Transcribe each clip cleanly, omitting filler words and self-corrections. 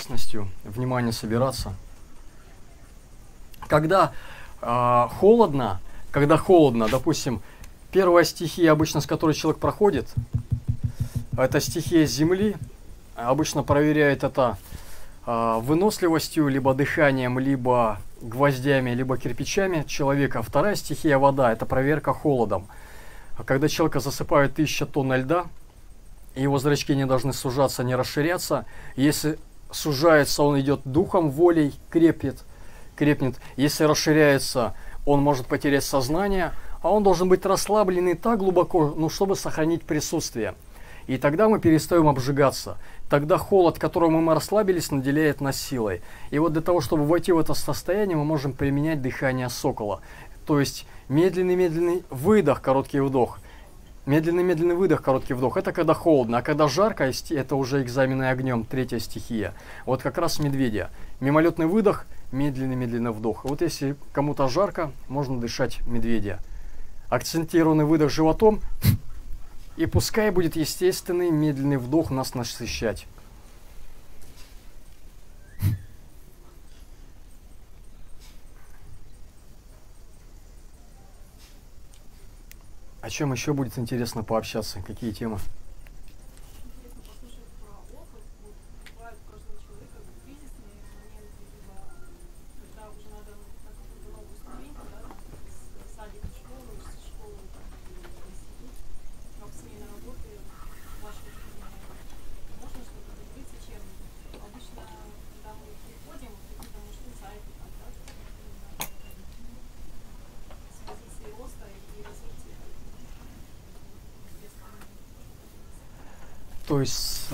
ясностью, внимание собираться. Когда холодно, допустим, первая стихия, обычно с которой человек проходит, это стихия Земли, обычно проверяет это выносливостью, либо дыханием, либо гвоздями, либо кирпичами человека. Вторая стихия вода, это проверка холодом. Когда человека засыпают 1000 тонн льда, его зрачки не должны сужаться, не расширяться. Если сужается, он идет духом, волей, крепнет. Если расширяется, он может потерять сознание, а он должен быть расслабленный так глубоко, чтобы сохранить присутствие. И тогда мы перестаем обжигаться. Тогда холод, которому мы расслабились, наделяет нас силой. И вот для того, чтобы войти в это состояние, мы можем применять дыхание сокола. То есть медленный выдох, короткий вдох. Медленный выдох, короткий вдох. Это когда холодно. А когда жарко, это уже экзамены огнем, третья стихия. Вот как раз медведя. Мимолетный выдох, медленный вдох. Вот если кому-то жарко, можно дышать медведя. Акцентированный выдох животом. И пускай будет естественный медленный вдох нас насыщать. О чем еще будет интересно пообщаться? Какие темы? То есть,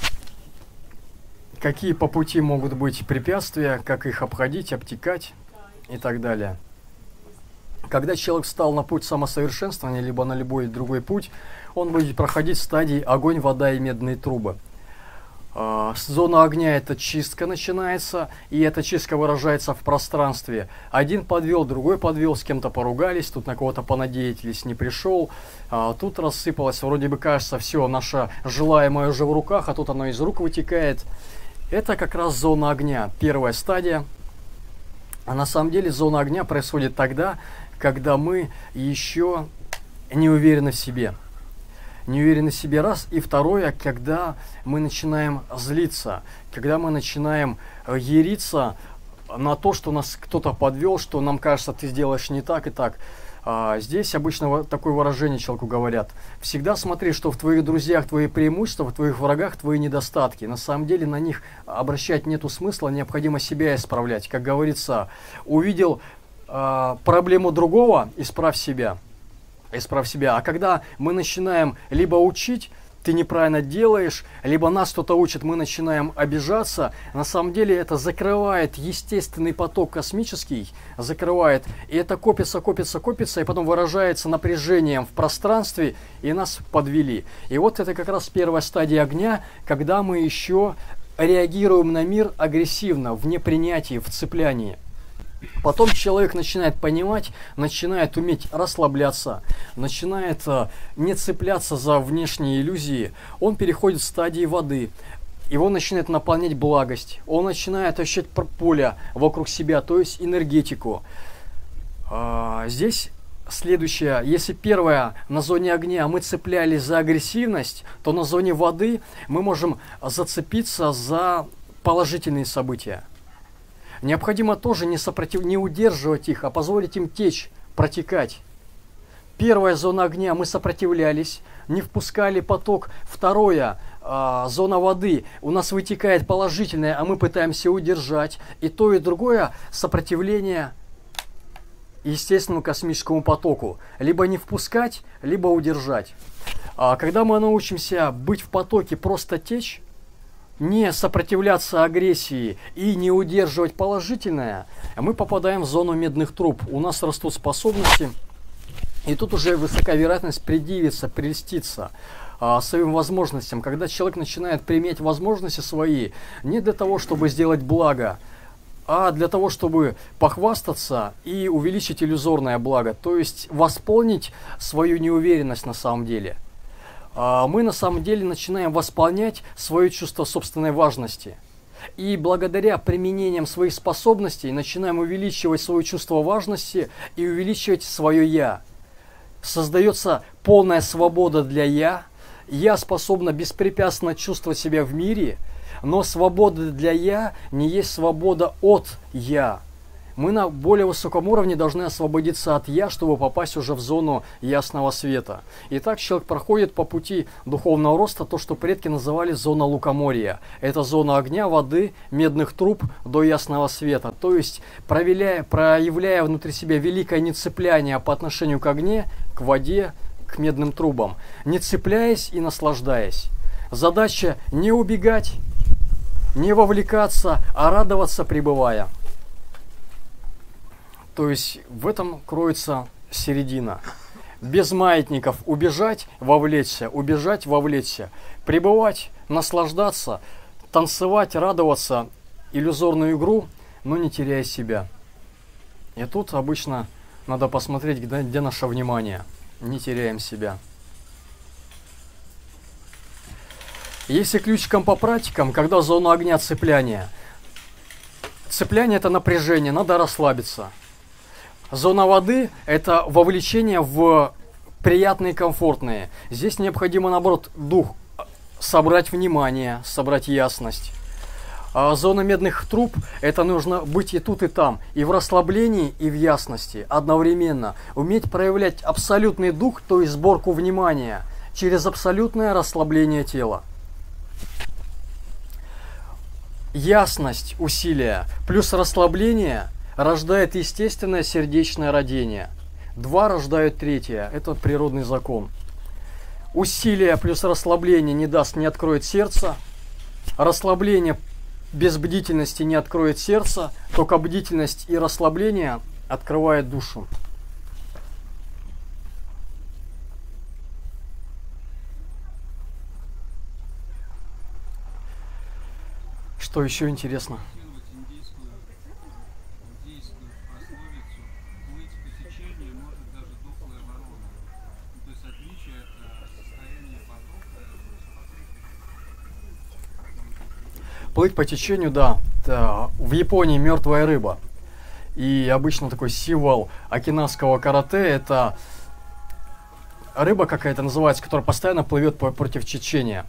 какие по пути могут быть препятствия, как их обходить, обтекать и так далее. Когда человек встал на путь самосовершенствования, либо на любой другой путь, он будет проходить стадии огонь, вода и медные трубы. Зона огня – это чистка начинается, и эта чистка выражается в пространстве. Один подвел, другой подвел, с кем-то поругались, тут на кого-то понадеялись, не пришел, тут рассыпалось, вроде бы кажется, все, наше желаемое уже в руках, а тут оно из рук вытекает. Это как раз зона огня, первая стадия. А на самом деле зона огня происходит тогда, когда мы еще не уверены в себе. Не уверены в себе раз. И второе, когда мы начинаем злиться, когда мы начинаем яриться на то, что нас кто-то подвел, что нам кажется, ты сделаешь не так и так. Здесь обычно такое выражение человеку говорят. Всегда смотри, что в твоих друзьях твои преимущества, в твоих врагах твои недостатки. На самом деле на них обращать нету смысла, необходимо себя исправлять. Как говорится, увидел проблему другого, исправь себя. А когда мы начинаем либо учить, ты неправильно делаешь, либо нас кто-то учит, мы начинаем обижаться, на самом деле это закрывает естественный поток космический, закрывает, и это копится, и потом выражается напряжением в пространстве, и нас подвели. И вот это как раз первая стадия огня, когда мы еще реагируем на мир агрессивно, в непринятии, в цеплянии. Потом человек начинает понимать, начинает уметь расслабляться, начинает не цепляться за внешние иллюзии. Он переходит в стадии воды. Его начинает наполнять благость. Он начинает ощущать поле вокруг себя, то есть энергетику. Здесь следующее. Если первое, на зоне огня мы цеплялись за агрессивность, то на зоне воды мы можем зацепиться за положительные события. Необходимо тоже не удерживать их, а позволить им течь, протекать. Первая зона огня, мы сопротивлялись, не впускали поток. Второе, зона воды, у нас вытекает положительное, а мы пытаемся удержать. И то, и другое сопротивление естественному космическому потоку. Либо не впускать, либо удержать. Когда мы научимся быть в потоке, просто течь, не сопротивляться агрессии и не удерживать положительное, мы попадаем в зону медных труб. У нас растут способности, и тут уже высока вероятность предъявиться, прельститься своим возможностям. Когда человек начинает применять возможности свои не для того, чтобы сделать благо, а для того, чтобы похвастаться и увеличить иллюзорное благо, то есть восполнить свою неуверенность на самом деле. Мы на самом деле начинаем восполнять свое чувство собственной важности. И благодаря применениям своих способностей начинаем увеличивать свое чувство важности и увеличивать свое «я». Создается полная свобода для «я». «Я» способна беспрепятственно чувствовать себя в мире, но свобода для «я» не есть свобода от «я». Мы на более высоком уровне должны освободиться от «я», чтобы попасть уже в зону ясного света. Итак, человек проходит по пути духовного роста то, что предки называли зона лукоморья. Это зона огня, воды, медных труб до ясного света. То есть, проявляя внутри себя великое нецепляние по отношению к огне, к воде, к медным трубам, не цепляясь и наслаждаясь. Задача не убегать, не вовлекаться, а радоваться, пребывая. То есть в этом кроется середина. Без маятников убежать, вовлечься, убежать, вовлечься. Пребывать, наслаждаться, танцевать, радоваться, иллюзорную игру, но не теряя себя. И тут обычно надо посмотреть, где наше внимание. Не теряем себя. Если ключиком по практикам, когда зона огня цепляния. Цепляние – это напряжение, надо расслабиться. Зона воды – это вовлечение в приятные, комфортные. Здесь необходимо, наоборот, дух, собрать внимание, собрать ясность. А зона медных труб – это нужно быть и тут, и там, и в расслаблении, и в ясности одновременно. Уметь проявлять абсолютный дух, то есть сборку внимания, через абсолютное расслабление тела. Ясность усилия плюс расслабление рождает естественное сердечное родение. Два рождают третье. Это природный закон. Усилие плюс расслабление не откроет сердце. Расслабление без бдительности не откроет сердце. Только бдительность и расслабление открывает душу. Что еще интересно? Плыть по течению, да. В Японии мертвая рыба. И обычно такой символ окинавского карате – это рыба какая-то называется, которая постоянно плывет против течения.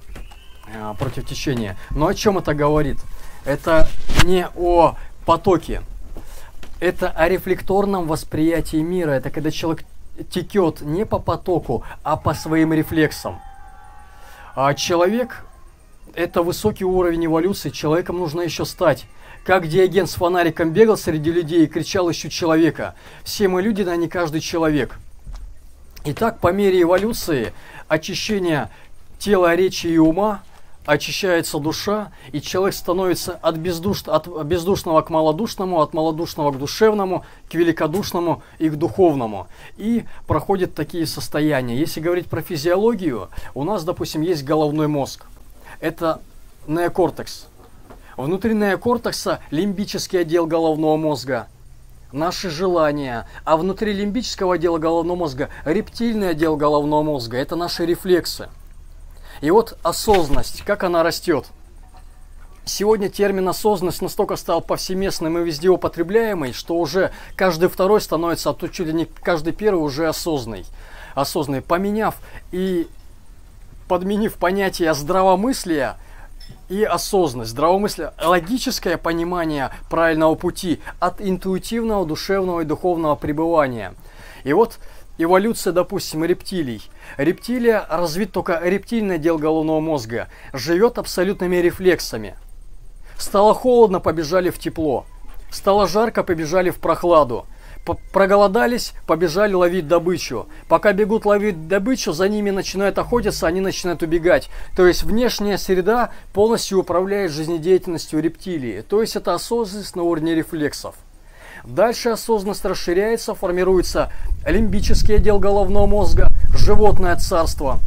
Но о чем это говорит? Это не о потоке. Это о рефлекторном восприятии мира. Это когда человек текет не по потоку, а по своим рефлексам. А человек – это высокий уровень эволюции. Человеком нужно еще стать. Как Диоген с фонариком бегал среди людей и кричал: «Ищу человека». Все мы люди, но не каждый человек. Итак, по мере эволюции, очищения тела, речи и ума, очищается душа, и человек становится от бездушного к малодушному, от малодушного к душевному, к великодушному и к духовному. И проходят такие состояния. Если говорить про физиологию, у нас, допустим, есть головной мозг. Это неокортекс. Внутри неокортекса лимбический отдел головного мозга, наши желания, а внутри лимбического отдела головного мозга рептильный отдел головного мозга, это наши рефлексы. И вот осознанность, как она растет. Сегодня термин осознанность настолько стал повсеместным и везде употребляемый, что уже каждый второй становится, а то чуть ли не каждый первый уже осознанный. Поменяв и подменив понятие здравомыслия и осознанность. Здравомыслие – логическое понимание правильного пути от интуитивного, душевного и духовного пребывания. И вот эволюция, допустим, рептилий. Рептилия развит только рептильный отдел головного мозга, живет абсолютными рефлексами. Стало холодно – побежали в тепло. Стало жарко – побежали в прохладу. Проголодались, побежали ловить добычу. Пока бегут ловить добычу, за ними начинают охотиться, они начинают убегать. То есть внешняя среда полностью управляет жизнедеятельностью рептилии. То есть это осознанность на уровне рефлексов. Дальше осознанность расширяется, формируется лимбический отдел головного мозга, животное царство.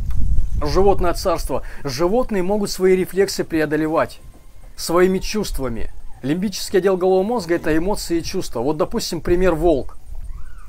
Животные могут свои рефлексы преодолевать своими чувствами. Лимбический отдел головного мозга – это эмоции и чувства. Вот, допустим, пример волк.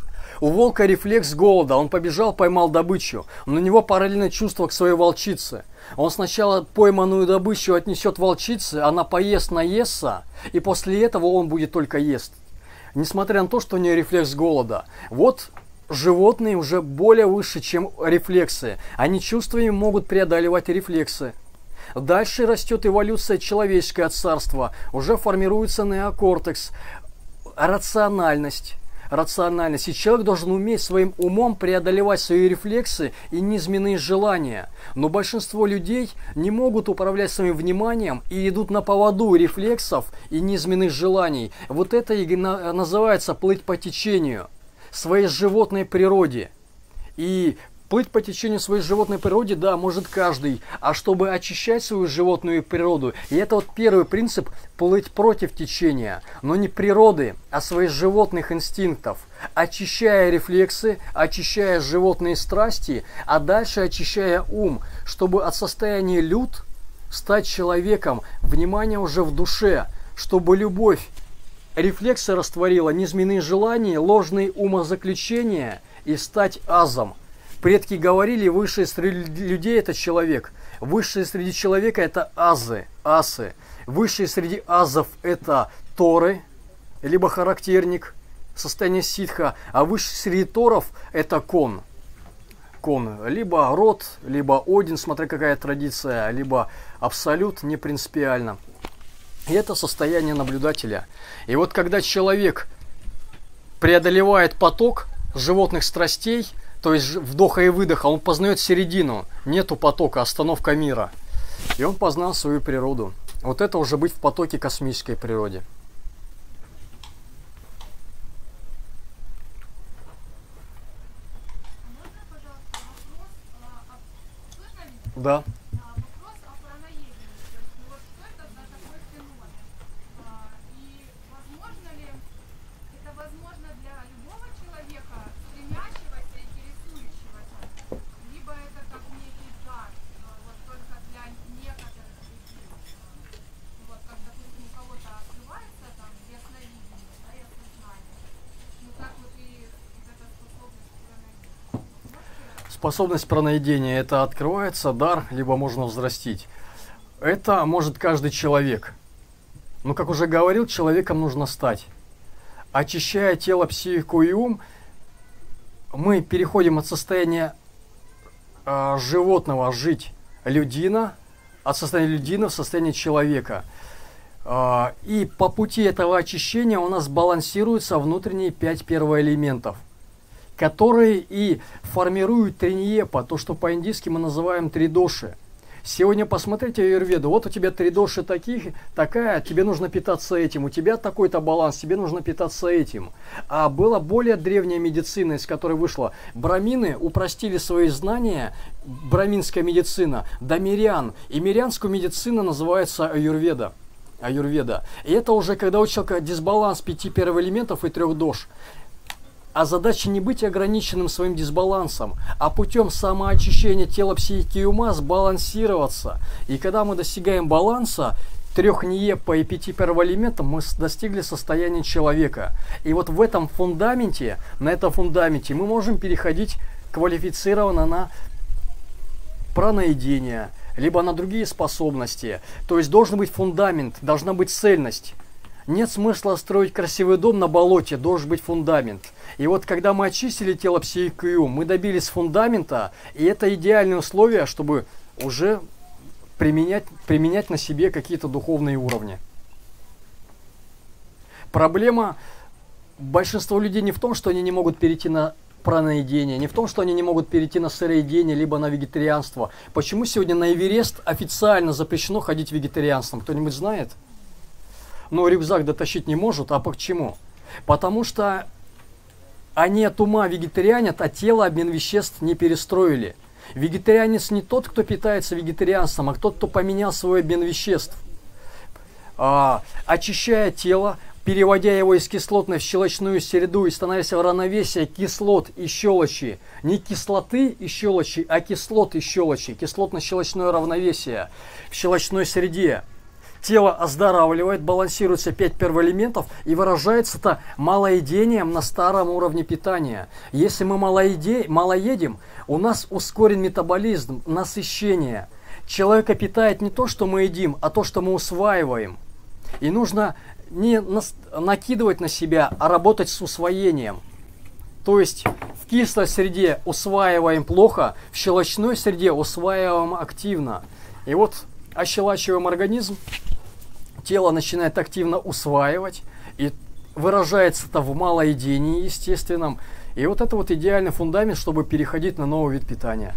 У волка рефлекс голода. Он побежал, поймал добычу. Но у него параллельно чувство к своей волчице. Он сначала пойманную добычу отнесет волчице, она поест, наестся, и после этого он будет только есть. Несмотря на то, что у нее рефлекс голода. Вот животные уже более выше, чем рефлексы. Они чувствами могут преодолевать рефлексы. Дальше растет эволюция человеческое царство. Уже формируется неокортекс, рациональность. И человек должен уметь своим умом преодолевать свои рефлексы и низменные желания. Но большинство людей не могут управлять своим вниманием и идут на поводу рефлексов и низменных желаний. Вот это и называется плыть по течению своей животной природе. И плыть по течению своей животной природе, да, может каждый. А чтобы очищать свою животную природу, и это вот первый принцип – плыть против течения, но не природы, а своих животных инстинктов. Очищая рефлексы, очищая животные страсти, а дальше очищая ум, чтобы от состояния люд стать человеком, внимание уже в душе, чтобы любовь, рефлексы растворила низменные желания, ложные умозаключения и стать азом. Предки говорили, высший среди людей – это человек. Высший среди человека – это асы. Высший среди азов – это торы, либо характерник, состояние ситха. А высший среди торов – это кон. Либо род, либо один, смотря какая традиция, либо абсолют, не принципиально. И это состояние наблюдателя. И вот когда человек преодолевает поток животных страстей, то есть вдоха и выдоха, он познает середину, нету потока, остановка мира. И он познал свою природу. Вот это уже быть в потоке космической природе. Да. Способность пранаедения – это открывается дар, либо можно взрастить. Это может каждый человек. Но, как уже говорил, человеком нужно стать. Очищая тело, психику и ум, мы переходим от состояния животного жить людина, от состояния людина в состояние человека. И по пути этого очищения у нас балансируются внутренние 5 первоэлементов, которые и формируют триньепа, то, что по-индийски мы называем тридоши. Сегодня посмотрите аюрведу, вот у тебя тридоши такая, тебе нужно питаться этим, у тебя такой-то баланс, тебе нужно питаться этим. А была более древняя медицина, из которой вышла. Брамины упростили свои знания, браминская медицина, до мирян. И мирянскую медицину называется аюрведа. И это уже когда у человека дисбаланс 5 первоэлементов и 3 дош. А задача не быть ограниченным своим дисбалансом, а путем самоочищения тела, психики и ума сбалансироваться. И когда мы достигаем баланса 3 ниеппа и 5 первоэлементов, мы достигли состояния человека. И вот в этом фундаменте, на этом фундаменте мы можем переходить квалифицированно на пранаедение, либо на другие способности. То есть должен быть фундамент, должна быть цельность. Нет смысла строить красивый дом на болоте, должен быть фундамент. И вот когда мы очистили тело, психику и ум, мы добились фундамента, и это идеальные условия, чтобы уже применять на себе какие-то духовные уровни. Проблема большинства людей не в том, что они не могут перейти на пранаедение, не в том, что они не могут перейти на сыроедение, либо на вегетарианство. Почему сегодня на Эверест официально запрещено ходить вегетарианством? Кто-нибудь знает? Но рюкзак дотащить не может. А почему? Потому что они от ума вегетарианят, а тело обмен веществ не перестроили. Вегетарианец не тот, кто питается вегетарианством, а тот, кто поменял свой обмен веществ. Очищая тело, переводя его из кислотной в щелочную среду и становясь в равновесие кислот и щелочи. Не кислоты и щелочи, а кислот и щелочи. Кислотно-щелочное равновесие в щелочной среде. тело оздоравливает, балансируется 5 первоэлементов и выражается это малоедением на старом уровне питания. Если мы мало едим, у нас ускорен метаболизм, насыщение. Человека питает не то, что мы едим, а то, что мы усваиваем. И нужно не накидывать на себя, а работать с усвоением. То есть в кислой среде усваиваем плохо, в щелочной среде усваиваем активно. И вот ощелачиваем организм, тело начинает активно усваивать, и выражается это в малоедении естественном. И вот это вот идеальный фундамент, чтобы переходить на новый вид питания.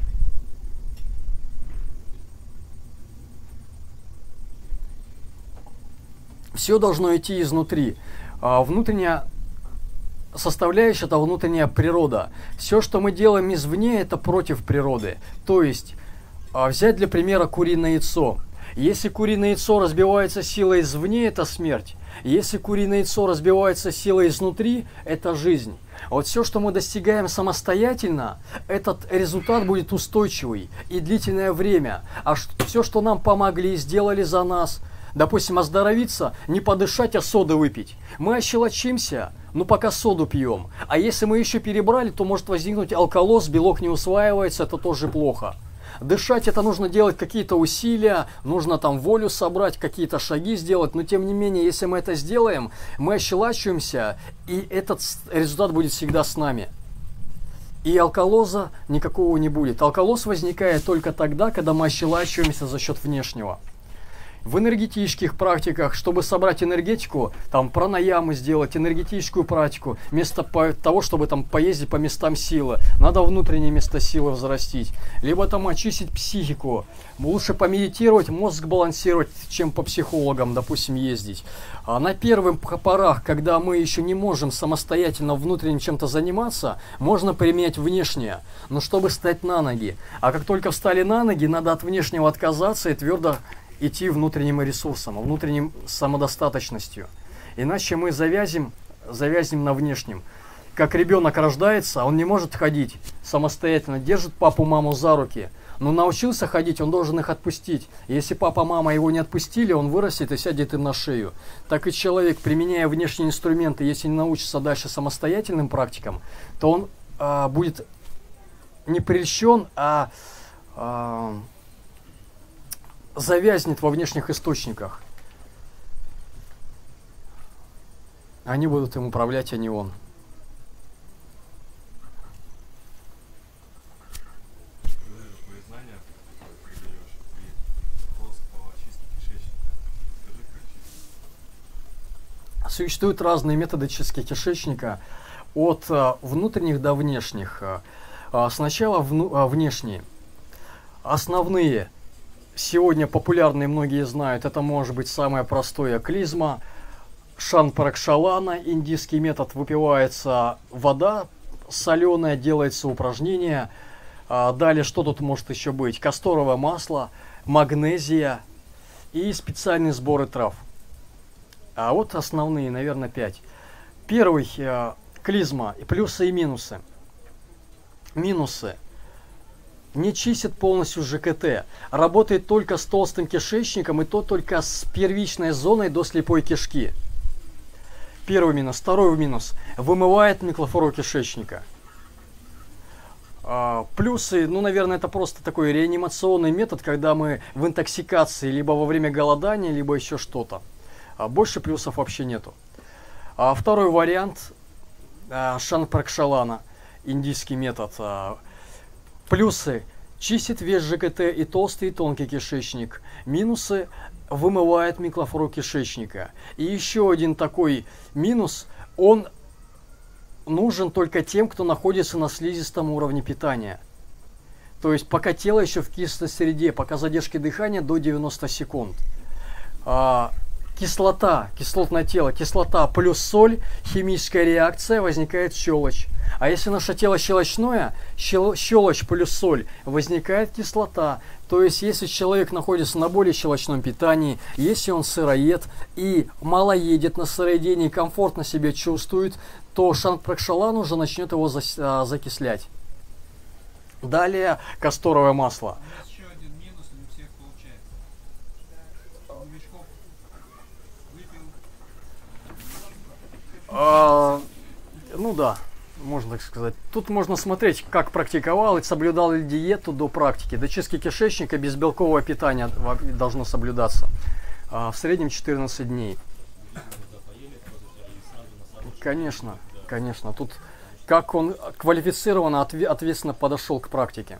Все должно идти изнутри. Внутренняя составляющая – это внутренняя природа. Все, что мы делаем извне, это против природы. То есть, взять для примера куриное яйцо. Если куриное яйцо разбивается силой извне, это смерть. Если куриное яйцо разбивается силой изнутри, это жизнь. Вот все, что мы достигаем самостоятельно, этот результат будет устойчивый и длительное время. А все, что нам помогли и сделали за нас, допустим, оздоровиться, не подышать, а соды выпить. Мы ощелочимся, но пока соду пьем. А если мы еще перебрали, то может возникнуть алкалоз, белок не усваивается, это тоже плохо. Дышать это нужно делать какие-то усилия, нужно там волю собрать, какие-то шаги сделать, но тем не менее, если мы это сделаем, мы ощелачиваемся, и этот результат будет всегда с нами. И алкалоза никакого не будет. Алкалоз возникает только тогда, когда мы ощелачиваемся за счет внешнего. В энергетических практиках, чтобы собрать энергетику, там пранаямы сделать, энергетическую практику, вместо того, чтобы там поездить по местам силы, надо внутренние места силы взрастить. Либо там очистить психику. Лучше помедитировать, мозг балансировать, чем по психологам, допустим, ездить. А на первых порах, когда мы еще не можем самостоятельно внутренним чем-то заниматься, можно применять внешнее, но чтобы встать на ноги. А как только встали на ноги, надо от внешнего отказаться и твердо идти внутренним ресурсом, внутренним самодостаточностью. Иначе мы завязнем на внешнем. Как ребенок рождается, он не может ходить самостоятельно, держит папу, маму за руки. Но научился ходить, он должен их отпустить. Если папа, мама его не отпустили, он вырастет и сядет им на шею. Так и человек, применяя внешние инструменты, если не научится дальше самостоятельным практикам, то он будет не прельщен, а завязнет во внешних источниках. Они будут им управлять, а не он. Существуют разные методы чистки кишечника, от внутренних до внешних. Сначала внешние. Основные, сегодня популярные, многие знают, это может быть самое простое клизма, шан-пракшалана, индийский метод, выпивается вода соленая, делается упражнение. Далее, что тут может еще быть? Касторовое масло, магнезия и специальные сборы трав. А вот основные, наверное, 5. Первый клизма, плюсы и минусы. Минусы. Не чистит полностью ЖКТ. Работает только с толстым кишечником, и то только с первичной зоной до слепой кишки. Первый минус. Второй минус. Вымывает микрофлору кишечника. Плюсы, ну, наверное, это просто такой реанимационный метод, когда мы в интоксикации, либо во время голодания, либо еще что-то. Больше плюсов вообще нету. Второй вариант шан-пракшалана, индийский метод. Плюсы: чистит весь ЖКТ и толстый, и тонкий кишечник. Минусы: вымывает микрофлору кишечника. И еще один такой минус: он нужен только тем, кто находится на слизистом уровне питания. То есть пока тело еще в кислой среде, пока задержки дыхания до 90 секунд. Кислота, кислотное тело, кислота плюс соль, химическая реакция, возникает щелочь. А если наше тело щелочное, щелочь плюс соль, возникает кислота. То есть, если человек находится на более щелочном питании, если он сыроед и мало едет на сыроедении, комфортно себя чувствует, то шан-пракшалан уже начнет его закислять. Далее касторовое масло. Ну да, можно так сказать. Тут можно смотреть, как практиковал и соблюдал ли диету до практики. До чистки кишечника без белкового питания должно соблюдаться. В среднем 14 дней. Конечно, конечно. Тут как он квалифицированно, ответственно подошел к практике.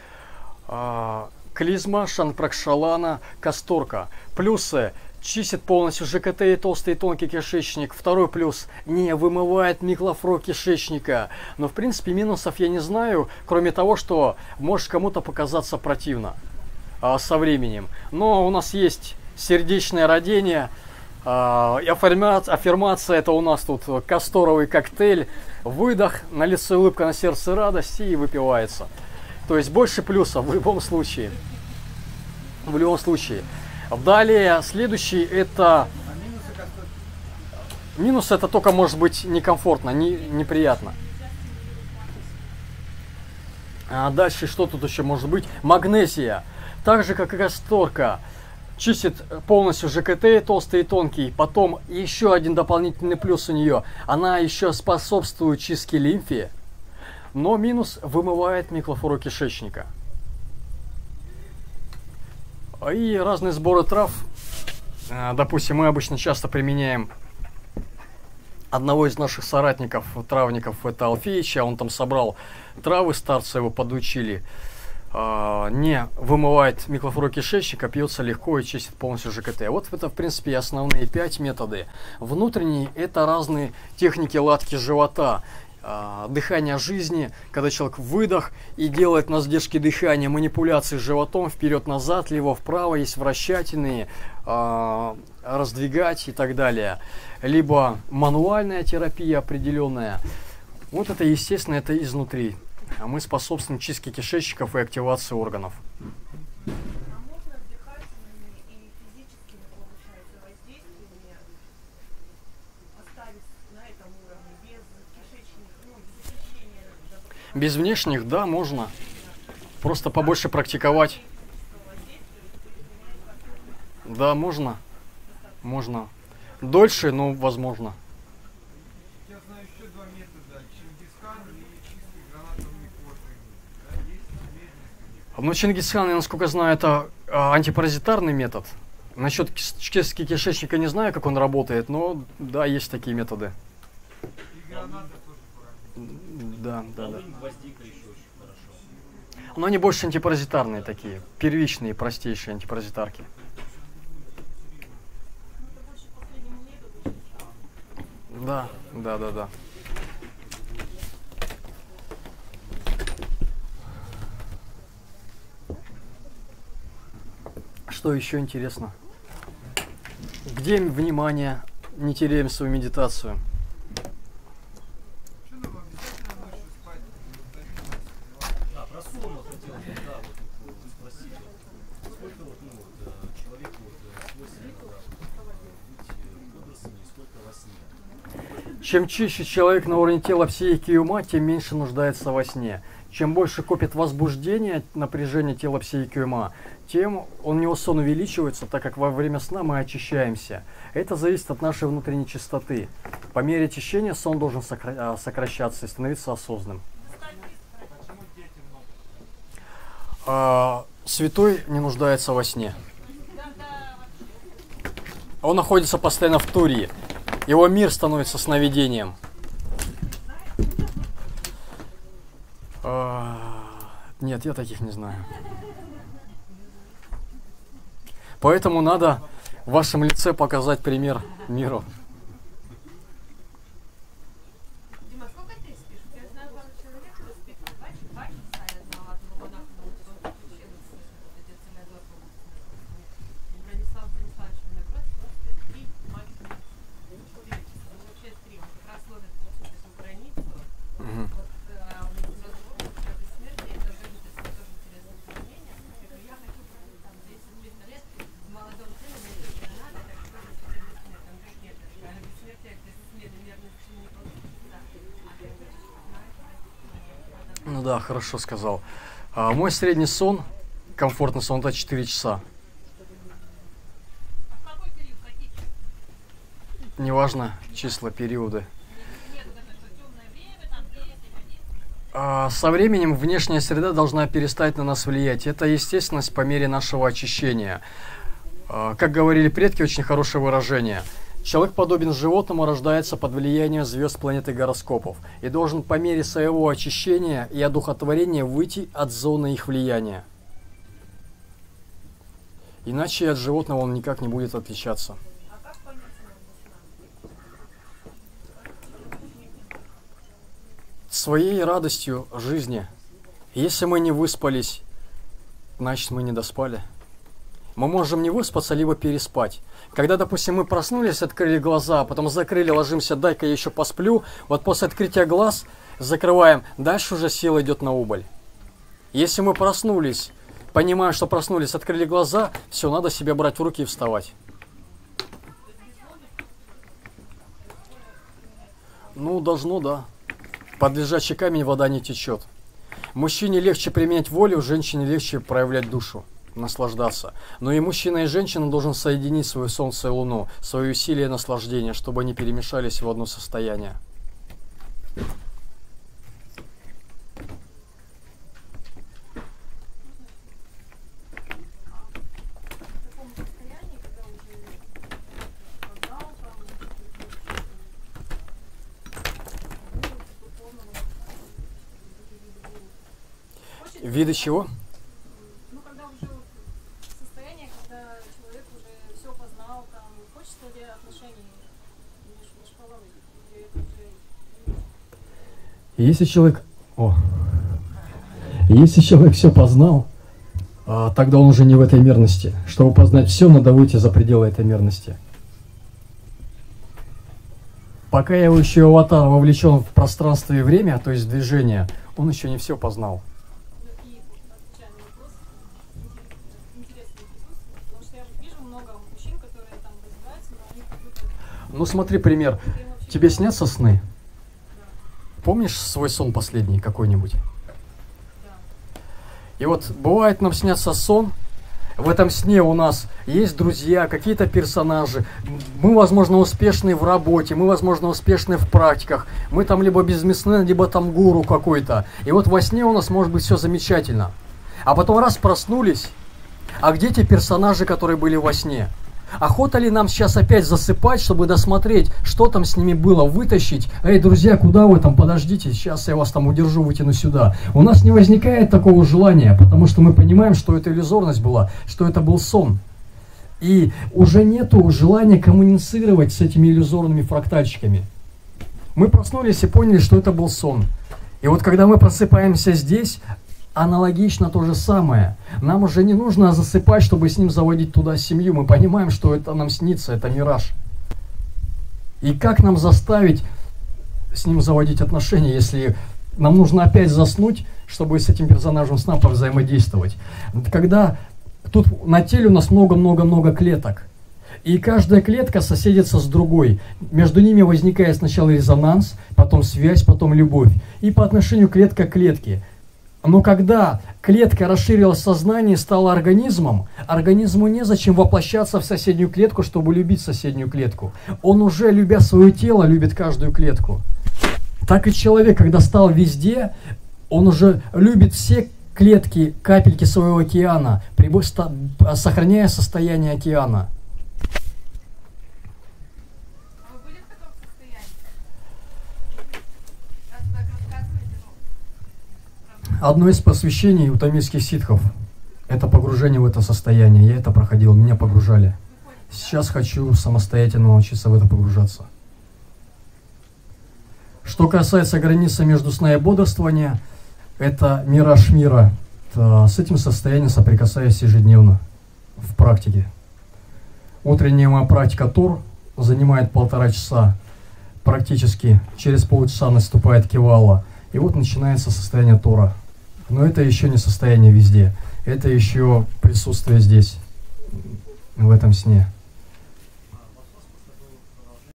Клизма, шанпракшалана, касторка. Плюсы: чистит полностью ЖКТ и толстый и тонкий кишечник. Второй плюс: не вымывает микрофлору кишечника. Но в принципе минусов я не знаю, кроме того, что может кому-то показаться противно со временем. Но у нас есть сердечное родение, аффирмация, это у нас тут касторовый коктейль. Выдох, на лице улыбка, на сердце радость, и выпивается. То есть больше плюсов в любом случае. В любом случае. Далее, следующий это... Минус это только может быть некомфортно, неприятно. А дальше что тут еще может быть? Магнезия. Так же, как и касторка. Чистит полностью ЖКТ, толстый и тонкий. Потом еще один дополнительный плюс у нее. Она еще способствует чистке лимфи. Но минус: вымывает микрофлору кишечника. И разные сборы трав. Допустим, мы обычно часто применяем одного из наших соратников, травников, это Алфеича. Он там собрал травы, старцы его подучили. Не вымывает микрофлору кишечника, пьется легко и чистит полностью ЖКТ. Вот это, в принципе, и основные 5 методы. Внутренние — это разные техники латки живота. Дыхание жизни, когда человек выдох и делает на задержке дыхания манипуляции с животом вперед-назад, лево-вправо, есть вращательные, раздвигать и так далее. Либо мануальная терапия определенная. Вот это, естественно, это изнутри. А мы способствуем чистке кишечников и активации органов. Без внешних, да, можно. Просто побольше практиковать. Да, можно. Можно. Дольше, но возможно. Я знаю еще 2 метода. Чингисхан и чистый гранатовый кофе. Но Чингисхан, я насколько знаю, это антипаразитарный метод. Насчет чистки кишечника не знаю, как он работает, но да, есть такие методы. И граната тоже паразит. Да. Но они больше антипаразитарные такие, первичные, простейшие антипаразитарки. Да. Что еще интересно? Где внимание? Не теряем свою медитацию. Чем чище человек на уровне тела, психики и ума, тем меньше нуждается во сне. Чем больше копит возбуждение, напряжение тела, психики и ума, тем у него сон увеличивается, так как во время сна мы очищаемся. Это зависит от нашей внутренней чистоты. По мере очищения сон должен сокращаться и становиться осознанным. Святой не нуждается во сне. Он находится постоянно в Турии. Его мир становится сновидением. Нет, я таких не знаю. Поэтому надо в вашем лице показать пример миру. Дима, сколько ты спишь? Я знаю пару человек, кто спит 2 часа, я знала одного монаха, Бронислав Брониславович, у меня брат, просто 3, максимум 4 часа. Ну, вообще 3, он как раз ловит, по сути, свою границу. Вот, разговор о бессмертии, это тоже интересное сравнение. Я говорю, я хочу там 10 лет с молодым сыном, мне тоже не надо, так что же тебе бессмертие? Он говорит, нет, бессмертие без смерти не получится. Ну да, хорошо сказал. Мой средний сон, комфортный сон, это 4 часа. А в какой период? Какие? неважно числа, периоды. Со временем внешняя среда должна перестать на нас влиять. Это естественность по мере нашего очищения. Как говорили предки, очень хорошее выражение. Человек подобен животному, рождается под влиянием звезд, планет и гороскопов и должен по мере своего очищения и одухотворения выйти от зоны их влияния. Иначе от животного он никак не будет отличаться. Своей радостью жизни. Если мы не выспались, значит мы не доспали. Мы можем не выспаться, либо переспать. Когда, допустим, мы проснулись, открыли глаза, потом закрыли, ложимся, дай-ка я еще посплю. Вот после открытия глаз закрываем, дальше уже сила идет на убыль. Если мы проснулись, понимаем, что проснулись, открыли глаза, все, надо себя брать в руки и вставать. Ну, должно, да. Под лежачий камень вода не течет. Мужчине легче применять волю, женщине легче проявлять душу, наслаждаться. Но и мужчина, и женщина должен соединить свое солнце и луну, свои усилия и наслаждение, чтобы они перемешались в одно состояние. Виды чего? Ну, когда уже состояние, когда человек уже все познал, там, хочется ли отношений межполовых? Если человек все познал, тогда он уже не в этой мерности. Чтобы познать все, надо выйти за пределы этой мерности. Пока его еще аватар вовлечен в пространство и время, то есть движение, он еще не все познал. Ну смотри, пример. Тебе снятся сны? Помнишь свой сон последний какой-нибудь? И вот бывает, нам снятся сон. В этом сне у нас есть друзья, какие-то персонажи. Мы, возможно, успешны в работе, мы, возможно, успешны в практиках. Мы там либо бизнесмен, либо там гуру какой-то. И вот во сне у нас может быть все замечательно. А потом раз проснулись, а где те персонажи, которые были во сне? Охота ли нам сейчас опять засыпать, чтобы досмотреть, что там с ними было, вытащить? Эй, друзья, куда вы там? Подождите, сейчас я вас там удержу, вытяну сюда. У нас не возникает такого желания, потому что мы понимаем, что это иллюзорность была, что это был сон. И уже нету желания коммуницировать с этими иллюзорными фрактальчиками. Мы проснулись и поняли, что это был сон. И вот когда мы просыпаемся здесь, аналогично то же самое. Нам уже не нужно засыпать, чтобы с ним заводить туда семью. Мы понимаем, что это нам снится, это мираж. И как нам заставить с ним заводить отношения, если нам нужно опять заснуть, чтобы с этим персонажем сна повзаимодействовать? Когда тут на теле у нас много-много-много клеток. И каждая клетка соседится с другой. Между ними возникает сначала резонанс, потом связь, потом любовь. И по отношению клетка к клетке. Но когда клетка расширилась в сознании, стала организмом, организму незачем воплощаться в соседнюю клетку, чтобы любить соседнюю клетку. Он уже, любя свое тело, любит каждую клетку. Так и человек, когда стал везде, он уже любит все клетки, капельки своего океана, сохраняя состояние океана. Одно из посвящений у тамильских ситхов – это погружение в это состояние. Я это проходил, меня погружали. Сейчас хочу самостоятельно научиться в это погружаться. Что касается границы между сна и бодрствования, это мираж мира. С этим состоянием соприкасаюсь ежедневно в практике. Утренняя моя практика Тор занимает 1,5 часа. Практически через полчаса наступает кевала. И вот начинается состояние Тора. Но это еще не состояние везде. Это еще присутствие здесь, в этом сне.